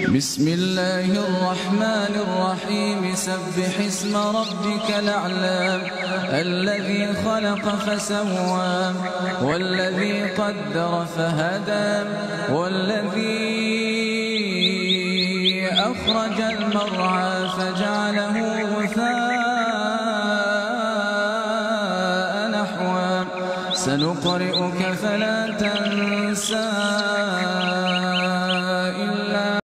بسم الله الرحمن الرحيم سبح اسم ربك الأعلى الذي خلق فسوى والذي قدر فهدى والذي أخرج المرعى فجعله غثاء نحوا سنقرئك فلا تنسى